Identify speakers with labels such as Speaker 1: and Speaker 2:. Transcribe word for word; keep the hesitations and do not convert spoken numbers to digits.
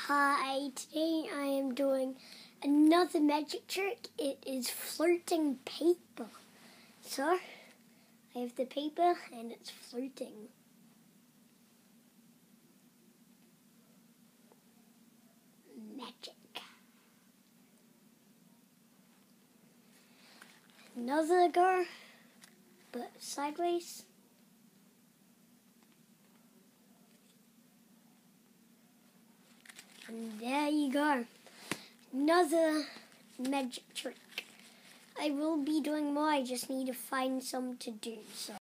Speaker 1: Hi, today I am doing another magic trick. It is floating paper. So, I have the paper and it's floating. Magic. Another go, but sideways. And there you go. Another magic trick. I will be doing more, I just need to find some to do. So.